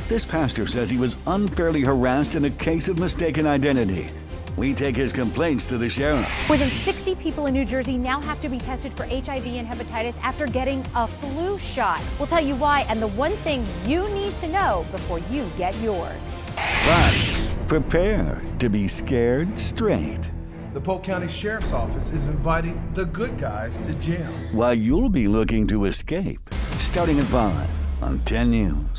This pastor says he was unfairly harassed in a case of mistaken identity. We take his complaints to the sheriff. More than 60 people in New Jersey now have to be tested for HIV and hepatitis after getting a flu shot. We'll tell you why and the one thing you need to know before you get yours. But prepare to be scared straight. The Polk County Sheriff's Office is inviting the good guys to jail. While you'll be looking to escape, starting at 5 on 10 News.